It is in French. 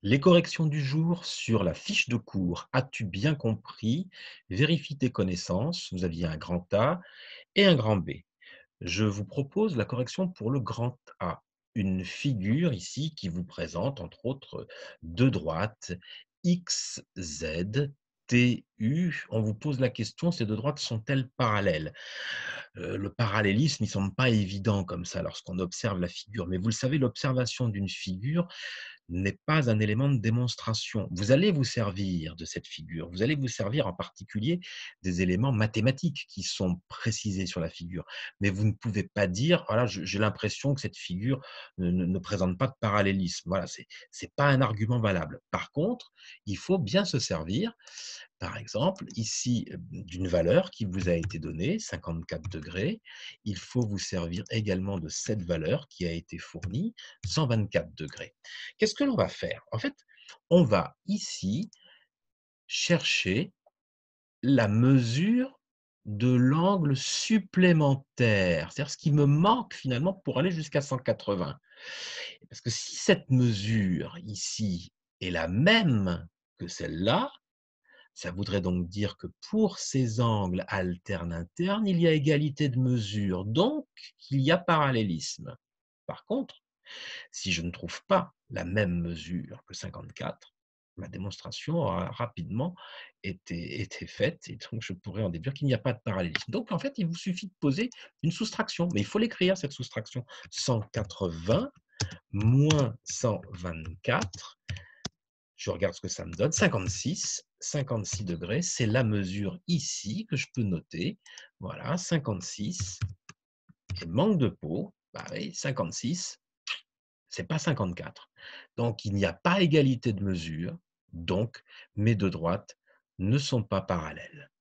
Les corrections du jour sur la fiche de cours. As-tu bien compris? Vérifie tes connaissances. Vous aviez un grand A et un grand B. Je vous propose la correction pour le grand A. Une figure ici qui vous présente, entre autres, deux droites, X, Z, T, U. On vous pose la question, ces deux droites sont-elles parallèles? Le parallélisme, il semble pas évident comme ça lorsqu'on observe la figure, mais vous le savez, l'observation d'une figure n'est pas un élément de démonstration. Vous allez vous servir de cette figure, vous allez vous servir en particulier des éléments mathématiques qui sont précisés sur la figure. Mais vous ne pouvez pas dire: «Voilà, j'ai l'impression que cette figure ne présente pas de parallélisme». Voilà, c'est pas un argument valable. Par contre, il faut bien se servir, par exemple, ici, d'une valeur qui vous a été donnée, 54°. Il faut vous servir également de cette valeur qui a été fournie, 124°. Qu'est-ce que l'on va faire? En fait, on va ici chercher la mesure de l'angle supplémentaire, c'est-à-dire ce qui me manque finalement pour aller jusqu'à 180. Parce que si cette mesure ici est la même que celle-là, ça voudrait donc dire que pour ces angles alternes-internes, il y a égalité de mesure, donc il y a parallélisme. Par contre, si je ne trouve pas la même mesure que 54, ma démonstration aura rapidement été faite et donc je pourrais en déduire qu'il n'y a pas de parallélisme. Donc en fait, il vous suffit de poser une soustraction, mais il faut l'écrire cette soustraction. 180 moins 124, je regarde ce que ça me donne, 56. 56°, c'est la mesure ici que je peux noter. Voilà, 56 et manque de peau, bah oui, 56, c'est pas 54. Donc il n'y a pas égalité de mesure, donc mes deux droites ne sont pas parallèles.